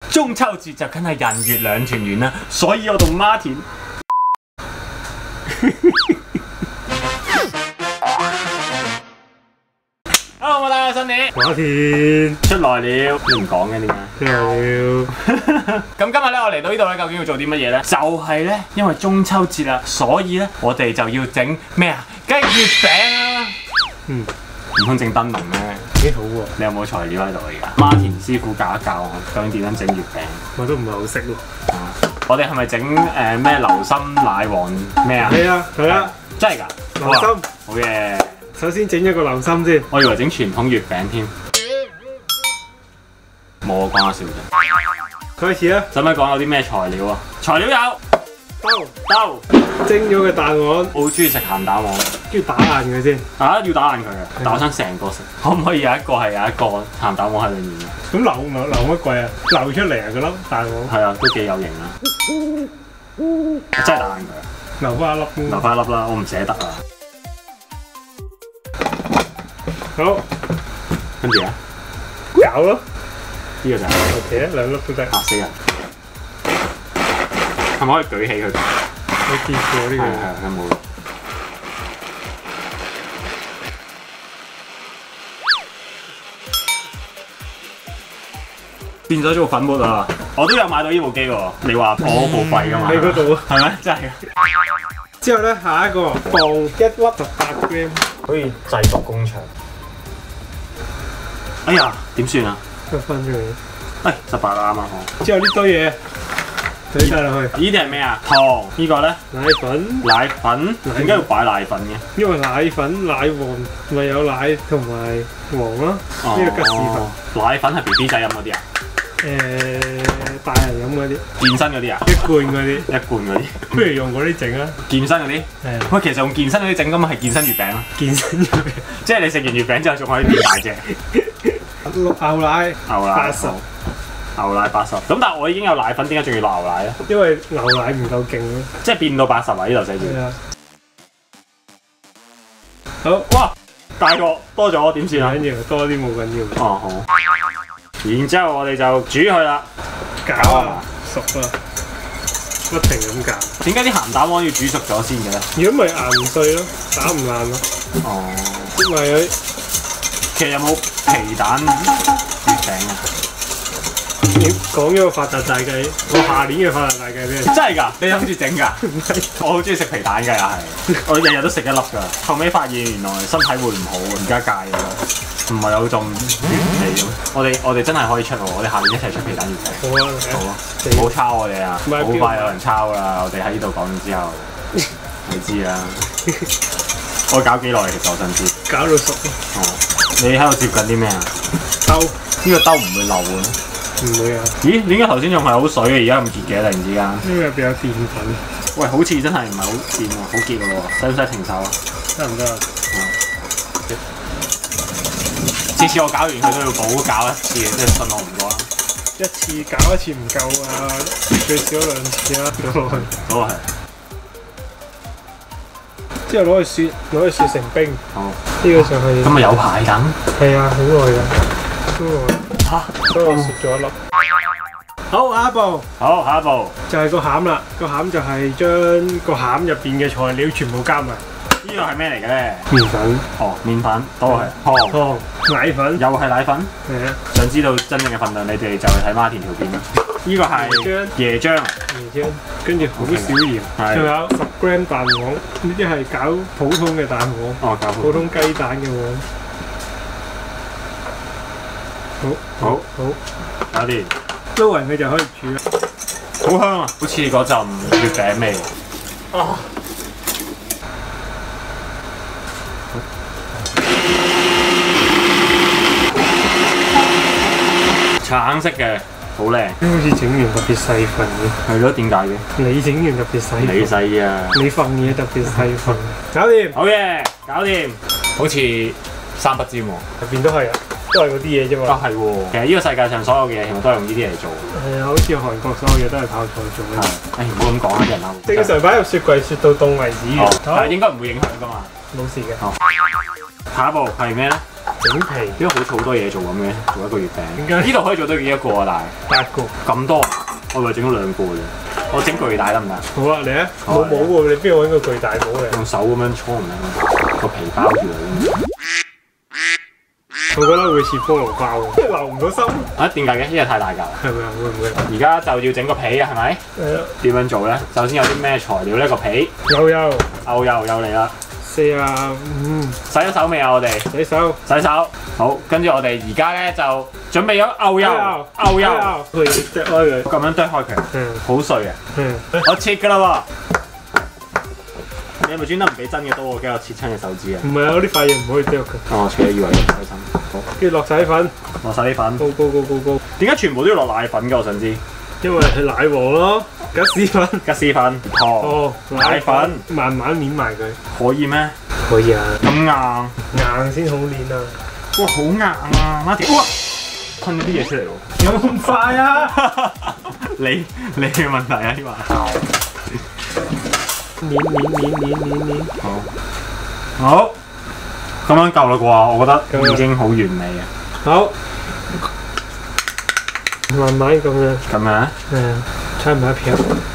中秋節就梗係人月兩團圓啦，所以我同 Martin ，Hello， 我大家新年 Martin 出來了，你唔講嘅點解？ 出來了。 咁今日咧，我嚟到呢度咧，究竟要做啲乜嘢咧？就係咧，因為中秋節啦，所以咧，我哋就要整咩啊？梗係月餅啦。唔通整燈籠咩？ 幾好喎！ 你有冇材料喺度而家？Martin師傅教一教我，究竟點樣整月餅？ 我都唔係好識喎。 我哋係咪整咩流心奶黃咩啊？ 係啊，係啊， 真係㗎！ 流心。 好嘢！ 首先整一個流心先。 我以為整傳統月餅添。冇啊，講下笑啫。 開始啦！ 使唔使講有啲咩材料啊？材料有豆蒸咗嘅蛋黃。 我好中意食鹹蛋黃。 跟住打爛佢先。 要打爛佢嘅，但我想成個食。可唔可以有一個係有一個鹹蛋黃喺裡面啊？ 咁流乜鬼啊？流出嚟啊！嗰粒蛋黃。 係啊，都幾有型啊！真係打爛佢。 留翻一粒。 留翻一粒啦，我唔捨得啊。 好， 跟住啊， 搞咯。 呢個就係 OK 啊，兩粒都得。 嚇死人！係咪可以舉起佢？ 我見過呢個。 係有冇？變咗做粉末啊！我都有買到呢部機喎，你話破部費㗎嘛？ 喺嗰度啊？ 係咩？真係㗎！ 之後咧，下一個放一粒18 gram， 好似製毒工場。哎呀，點算啊？ 分出嚟。 18啦啱啱好。 之後呢堆嘢懟晒落去。 呢啲係咩啊？糖。呢個咧？ 奶粉。 奶粉。點解要擺奶粉嘅？ 因為奶粉、奶黃咪有奶同埋黃咯。呢個吉士粉。 奶粉係 BB 仔飲嗰啲啊？ 大人飲嗰啲。 健身嗰啲啊？ 一罐嗰啲。 一罐嗰啲。 不如用嗰啲整啊！ 健身嗰啲。 係啊。 喂，其實用健身嗰啲整咁係健身月餅咯。 健身月餅。 即係你食完月餅之後仲可以變大隻。 牛奶。 牛奶80。牛奶80。咁但係我已經有奶粉，點解仲要落牛奶咧？ 因為牛奶唔夠勁咯。 即係變到80啊！呢度寫住。 係啊。好。 哇！大個多咗點算啊？ 唔緊要，多啲冇緊要。 哦好。然之後我哋就煮佢啦。 搞啊！熟啊！不停咁搞。 點解啲鹹蛋黃要煮熟咗先嘅咧？ 如果咪硬碎咯，打唔爛咯。 哦。 因為佢其實有冇皮蛋月餅啊？ 你講咗個發達大計，我下年嘅發達大計俾你。 真係㗎？你諗住整㗎？ 唔係， 我好中意食皮蛋㗎又係，我日日都食一粒㗎。後尾發現原來身體會唔好，而家戒咗。唔係有種味嘅。我哋真係可以出喎，我哋下年一齊出皮蛋月餅。 好啊， 好啊，唔好抄我哋啊！好快有人抄啦！我哋喺呢度講完之後，你知啦。我搞幾耐其實我想知。 搞到熟咯。 哦，你喺度接緊啲咩啊？ 兜。 呢個兜唔會漏嘅。 唔會啊！ 咦？點解頭先仲係好水嘅，而家咁結嘅？突然之間。 因為入邊有澱粉。 喂，好似真係唔係好澱喎，好結嘅喎，使唔使停手啊？ 得唔得啊？ 次次我搞完佢都要補搞一次，即係信我唔過啦。 一次搞一次唔夠啊，最少2次啦，倒落去。 嗰個係。 之後攞去雪成冰。 好。 呢個就係。 咁咪有排等？ 係啊，好耐㗎，好耐。嚇！所以我雪咗一粒。好，下一步。 好，下一步就係個餡啦。個餡就係將個餡入邊嘅材料全部加埋。 呢個係咩嚟嘅咧？ 麵粉。 哦，麵粉都係。 糖。奶粉。 又係奶粉。 係啊。 想知道真正嘅份量，你哋就去睇Martin條片啦。呢個係椰漿。 椰漿，跟住好少鹽，仲有10 gram 蛋黃，呢啲係搞普通嘅蛋黃。 哦，搞普通雞蛋嘅黃。好， 搞掂。 撈勻佢就可以煮啦。 好香啊！好似嗰陣月餅味。啊！橙色嘅，好靚。 好似整完特別細份嘅。 係咯，點解嘅？ 你整完特別細份。 你細啊！ 你份嘢特別細份。搞掂。 好嘢，搞掂。好似3不沾喎。 入邊都係啊，都係嗰啲嘢啫嘛。 啊係喎。其實呢個世界上所有嘅嘢，全部都係用呢啲嚟做。 係啊，好似韓國所有嘢都係泡菜做嘅。 係。唔好咁講啊，啲人啦。 正常擺入雪櫃雪到凍為止嘅。 但係應該唔會影響㗎嘛。 冇事嘅。 下一步係咩咧？ 整皮， 點解好似好多嘢做咁嘅？做一個月餅。 點解呢度可以做到幾多個啊？但係 8個。 咁多啊？我以為整咗2個啫。我整巨大得唔得？ 好啊，嚟啊！冇帽喎，你邊度揾個巨大帽嚟？ 用手咁樣搓唔得，個皮包住佢。 我覺得會似菠蘿包喎，留唔到心。 啊，點解嘅？呢個太大嚿。 係咪啊？會唔會？ 而家就要整個皮啊，係咪？ 係啊。 點樣做咧？首先有啲咩材料呢？個皮牛油又嚟啦。 45， 洗咗手未啊？我哋洗手。 洗手。好，跟住我哋而家咧就準備咗牛油， 佢要剁開佢， 咁樣剁開佢，好碎啊！我切㗎啦喎。你係咪專登唔俾真嘅刀我驚我切親隻手指啊？ 唔係啊，啲塊嘢唔可以剁㗎。 哦，我以為咁開心。好， 跟住落洗粉， 落洗粉。 高。 點解全部都要落奶粉㗎？我想知。 因為係奶黃咯，吉士粉， 糖，奶粉， 慢慢搣埋佢。 可以咩？ 可以啊。 咁硬先好捏啊！ 哇，好硬啊！媽條，哇，吞咗啲嘢出嚟喎。 有冇咁快啊？ 你嘅問題啊，呢話。 捏。 好，咁樣夠啦啩？我覺得已經好完美啊。 好，慢慢咁樣。 咁樣？ 差唔多一片。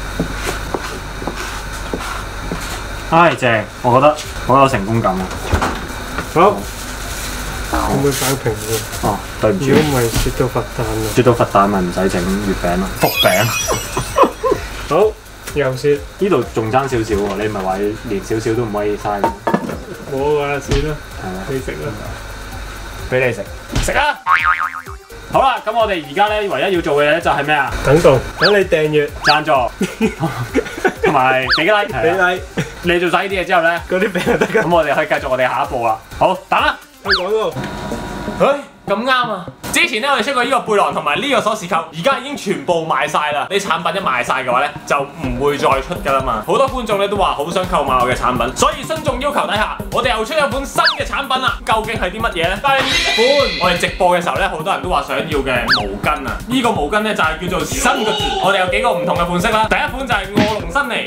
唉，正，我覺得好有成功感啊。 好。可唔可以擺平嘅？ 哦，對唔住。 如果唔係雪到佛誕啊！ 雪到佛誕咪唔使整月餅咯，福餅。 好，又雪。呢度仲爭少少喎，你唔係話連少少都唔可以嘥？ 冇啊，算啦。 係咪？ 你食啦。俾你食。 食啊！好啦，咁我哋而家咧唯一要做嘅嘢就係咩啊？ 等你訂閱、 贊助，同埋俾 like。 俾 like。 你做晒呢啲嘢之後咧， 嗰啲餅就得㗎。 咁我哋可以繼續我哋下一步啦。好，等啦。 去廣告。 咁啱啊！之前咧我哋出過呢個背囊同埋呢個鎖匙扣，而家已經全部賣晒啦。啲產品一賣晒嘅話咧，就唔會再出㗎啦嘛。好多觀眾咧都話好想購買我嘅產品，所以新眾要求底下，我哋又出咗款新嘅產品啦。究竟係啲乜嘢咧？就係呢一款我哋直播嘅時候咧，好多人都話想要嘅毛巾啊！呢個毛巾咧就係叫做新嘅字，我哋有幾個唔同嘅款式啦。第一款就係臥龍新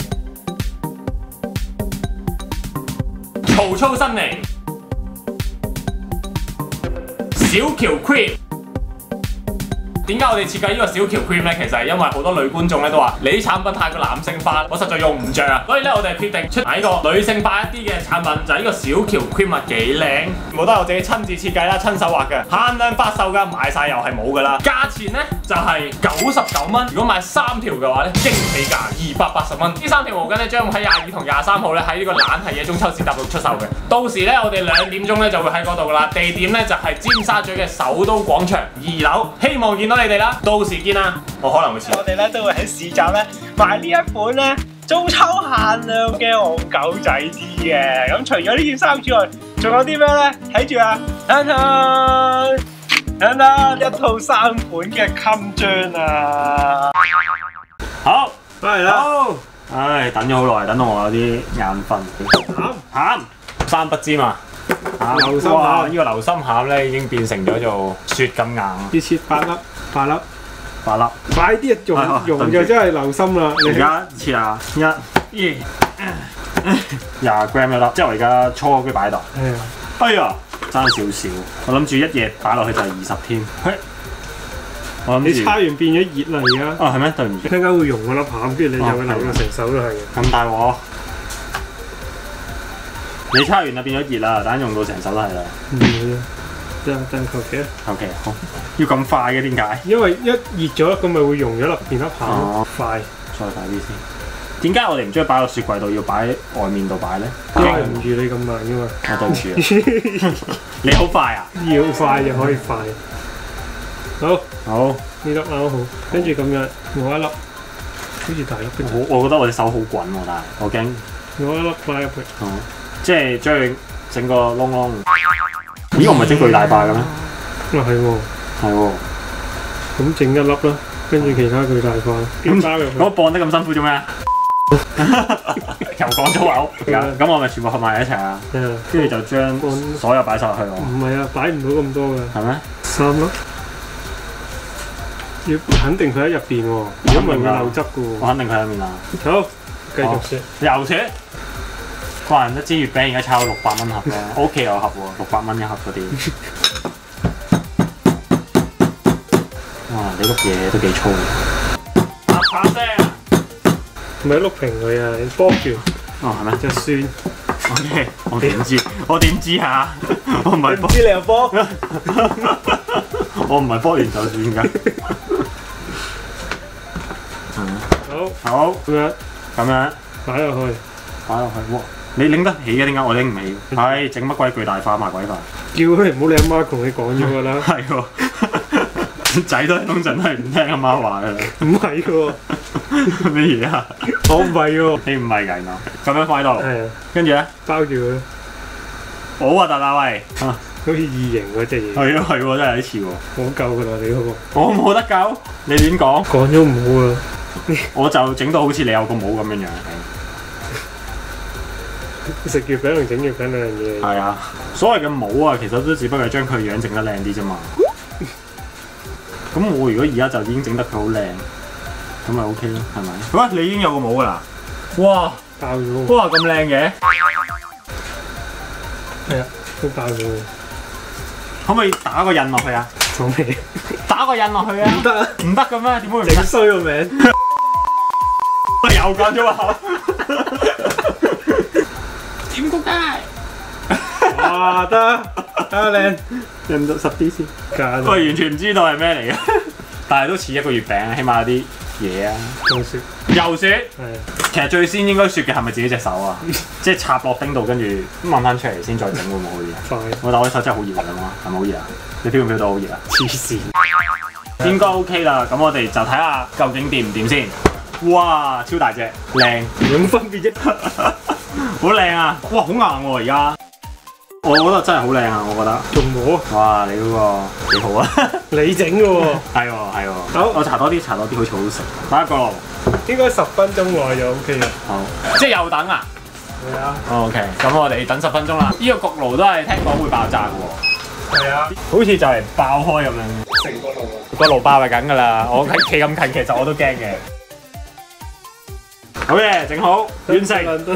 尼、曹操新尼、小喬 cream。點解我哋設計呢個小喬 cream 咧？其實係因為好多女觀眾咧都話你啲產品太過男性化，我實在用唔着啊！所以咧我哋決定出埋呢個女性化一啲嘅產品，就係呢個小喬 cream 啊，幾靚！冇得我自己親自設計啦，親手畫嘅，限量發售㗎，買晒又係冇㗎啦。價錢咧就係99蚊，如果買3條嘅話咧，驚喜價280蚊。呢3條毛巾咧將會喺22同23號咧喺呢個懶係嘢中秋節搭度出售嘅。到時咧我哋2點鐘咧就會喺嗰度㗎啦，地點咧就係尖沙咀嘅首都廣場2樓，希望見到你哋啦，到時見啦，我可能會遲。 我哋咧都會喺市集咧賣呢一款咧中秋限量嘅戇狗仔 T 嘅。咁除咗呢件衫之外，仲有啲咩咧？睇住啊，睇啦，一套3款嘅襟章啊！ 好， 翻嚟啦！ 好，唉，等咗好耐，等到我有啲眼瞓。餡3不沾啊！ 流心哇！ 餡呢個流心餡咧已經變成咗做雪咁硬。 要切8粒， 快啲啊！溶就真係流心啦！ 而家切啊，1、2、20 gram 一粒，即係我而家搓佢擺喺度。哎呀，爭少少，我諗住一夜擺落去就係20添。我諗你叉完變咗熱啦而家。 啊係咩？對唔住。 陣間會溶嗰粒餡，跟住你就會流到成手都係嘅。 咁大鑊！你叉完就變咗熱啦，等陣用到成手都係啦。 唔會啊，但求其啊。 求其好，要咁快嘅點解？ 因為一熱咗咁咪會溶咗粒片粒餡，快。 再快啲先。點解我哋唔將佢擺落雪櫃度，要擺喺外面度擺咧？ 因為唔預你咁慢噶嘛。 我對唔住啊！你好快啊！ 要快就可以快。好， 呢粒啱好，跟住咁樣攞一粒，好似大粒嘅。 我覺得我隻手好滾喎，但係我驚。 攞一粒擺入去。 即係將佢整個窿窿。咦？我唔係整巨大塊嘅咩？ 係喎。 係喎。 咁整一粒啦，跟住其他巨大塊。包入去。 咁我磅得咁辛苦做咩啊？又講粗口。咁我咪全部合埋一齊啊？跟住就將所有擺晒落去喎。 唔係啊，擺唔到咁多㗎。 係咩 ？3粒。要肯定佢喺入邊喎，如果唔係會漏汁嘅喎。 我肯定佢喺入面啊。 好，繼續雪。 又雪。 哇！一支月餅而家炒到600蚊盒啦，我屋企有盒喎，600蚊一盒嗰啲。哇！你碌嘢都幾粗嘅。啪聲啊！ 唔係碌平佢啊，你剝住。 哦，係咩？ 就酸。 OK， 我點知？我點知嚇？我唔係唔知你又剝？ 我唔係剝完就算㗎。好，咁樣擺落去， 哇！你拎得起嘅，點解我拎唔起？係整乜鬼巨大化麻鬼化？ 叫佢唔好你阿媽同你講咗㗎啦。 係喎，仔都通常都係唔聽阿媽話㗎啦。 唔係喎， 咩嘢啊？ 我唔係喎。 你唔係㗎，咁樣放喺度。 係啊。 跟住咧， 包住佢。 好核突啊喂！ 好似異形嗰隻嘢。 係啊係喎，真係有啲似喎。 冇救㗎啦，你嗰個。 我冇得救，你亂講。 講咗唔好啊。 我就整到好似你有個帽咁樣樣。 食月餅同整月餅兩樣嘢。 係啊，所謂嘅帽啊，其實都只不過係將佢樣整得靚啲啫嘛。咁我如果而家就已經整得佢好靚，咁咪 OK 咯，係咪？喂，你已經有個帽㗎啦！哇， 爆咗！ 哇，咁靚嘅！ 係啊，都爆咗。 可唔可以打個印落去啊？ 做咩？ 打個印落去啊！唔得啊！唔得嘅咩？點會唔得？ 整衰個名。 又講咗個口。點谷街？ 哇，得靚，印到實啲先。 我完全唔知道係咩嚟嘅，但係都似一個月餅，起碼有啲嘢啊。 又雪， 又雪。 係。 其實最先應該雪嘅係咪自己隻手啊？即係插落叮度，跟住掹翻出嚟先再整會唔會好啲啊？ 快！ 我手真係好熱嚟㗎嘛，係咪好熱啊？你 feel 唔 feel 到好熱啊？ 黐線。 應該 OK 啦，咁我哋就睇下究竟掂唔掂先。哇，超大隻，靚， 有冇分別啫？ 好靚啊！哇，好硬喎而家。我覺得真係好靚啊！我覺得。 仲摸？ 哇，你嗰個幾好啊！ 你整嘅喎。 係喎係喎。 好， 我搽多啲，好似好食。打一個爐。 應該10分鐘內就 OK 啦。 好。即係又等啊？ 係啊。 OK，咁我哋等10分鐘啦。呢個焗爐都係聽講會爆炸嘅喎。 係啊。 好似就嚟爆開咁樣。 成個爐啊！ 個爐爆係緊㗎啦！我企咁近，其實我都驚嘅。好嘢，整好，完成。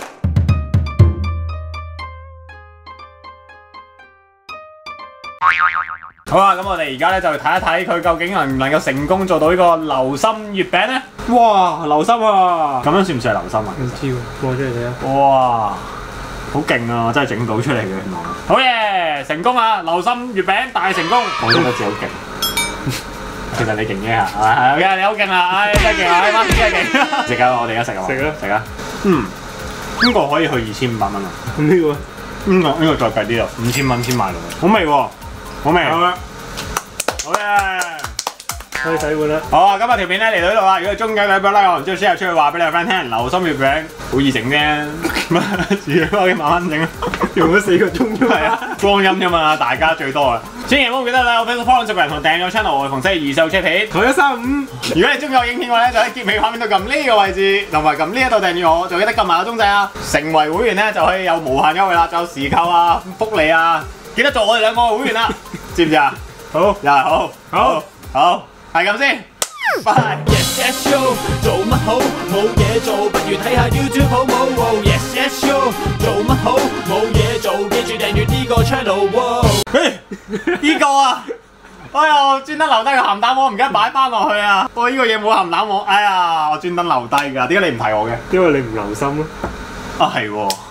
好啦，咁我哋而家咧就睇一睇佢究竟能唔能夠成功做到呢個流心月餅咧？哇，流心啊！咁樣算唔算係流心啊？ 唔知喎，播出嚟睇下。 哇，好勁啊！真係整到出嚟嘅原來。好嘢，成功啊！流心月餅大成功。我覺得自己好勁。其實你勁嘅嚇，係 OK，你好勁啊！唉，真係勁啊！唉，媽咪真係勁。食啊！我哋而家食啊！ 食啊！ 食啊！呢個可以去2500蚊啊！ 咁呢個？ 呢個再貴啲咯，5000蚊先買到。好味喎！好味。好啦。好嘢！ 可以洗碗啦。 好啊，今日條片咧嚟到呢度啦。如果你中意嘅，俾個 like，我唔知 share 出去話俾你個 friend 聽。流心月餅好易整啫，自己翻屋企慢慢整， 用咗4個鐘啫嘛。 係啊，光陰啫嘛，大家最多啊。千祈唔好記得啦，我 Facebook follow 10個人同訂咗 channel，我逢星期2、4、6出片。 同135。 如果你中意我影片嘅話咧，就喺結尾畫面度撳呢個位置，同埋撳呢一度訂閱我，就記得撳埋個鐘仔啊！成為會員咧就可以有無限優惠啦，仲有時購啊、福利啊，記得做我哋兩個嘅會員啦，知唔知啊？ 好， 又係好，好，係咁先，拜。 Yes yes show 做乜好？冇嘢做，不如睇下 YouTube 好冇？Yes yes show 做乜好？冇嘢做，記住訂閱呢個 channel 喎。 嘿，呢個啊，哎呀，我專登留低個鹹蛋黃，唔記得擺翻落去啊！我呢個嘢冇鹹蛋黃，哎呀，我專登留低㗎，點解你唔提我嘅？ 因為你唔留心咯。 啊係喎，